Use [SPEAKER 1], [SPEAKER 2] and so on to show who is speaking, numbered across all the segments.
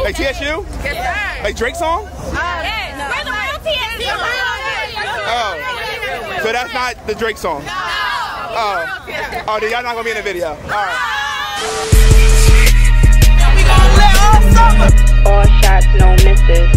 [SPEAKER 1] Like TSU?
[SPEAKER 2] Yes, sir.
[SPEAKER 1] Like Drake song?
[SPEAKER 2] Yes. We're the real TSU.
[SPEAKER 1] Oh. So that's not the Drake song?
[SPEAKER 2] No.
[SPEAKER 1] Oh, then y'all not gonna be in the video. Alright.
[SPEAKER 2] We gonna let all summer.
[SPEAKER 3] All shots, no misses.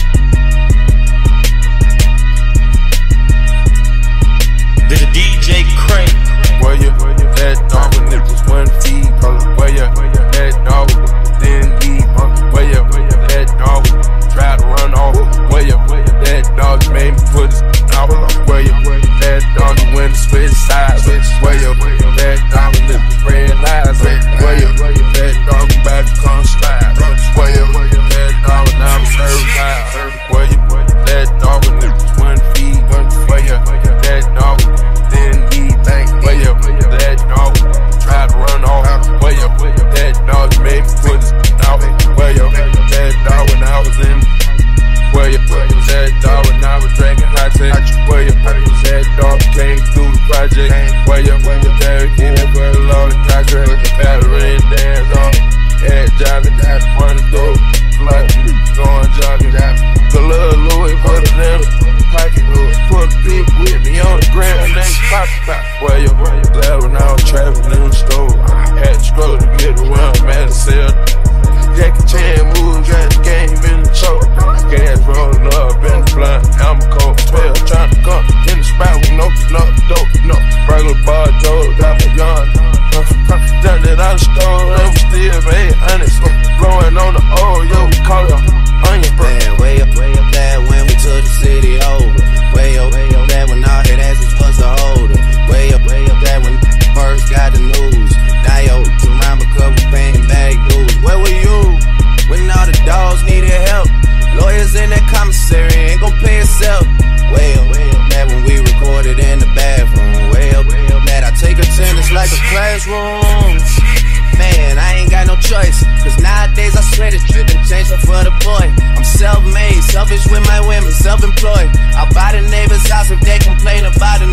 [SPEAKER 4] The DJ Crank.
[SPEAKER 5] Where you that dog when it was 1 feet? Where you that dog then leave? Where you that dog try to run off? Where you that dog made me put his out? Where you that dog when the switch sides? Where you that dog when the red lies? Where you that dog back come slide? Where you that dog when I'm certified? Where you that dog when it was 1 feet? Where you that dog then leave? Where you that dog try to run off? Where you that dog made me put his out? Where you that dog when I was in? Where you that dog when I was drinking hot tea? Where you that dog came through the project? Where you there again? Where the Lord the contract? Battery and dance on. Head jogging, run the door, like going jogging. The little Louis put it in the pocket, put a pig with me on the ground and they pop. Where you glad when I was traveling in the store? I had to struggle to get around, man, to sell. Jackie Chan moves, got the game in the choke. Gas rolling up in the blunt, I'm a cold 12, trying to come in the spot with no dope, no. Regular bar dope, got my yarn. Done it out the store, and we still made honest. Blowing on the oil, yo, we call it onion, bro.
[SPEAKER 6] Man, way up that when we took the city over. Way up that when all that asses was a holder. Way up that when first got the news. Now yo, around because we paying bag dues. Where were you when all the dogs needed help? Lawyers in that commissary ain't gon' pay itself. Way up that when we recorded in the bathroom. Way up that I take attendance like a classroom. Man, I ain't got no choice, cause nowadays I swear this shit done changed for the boy. I'm self-made, selfish with my women, self-employed. I'll buy the neighbor's house if they complain about the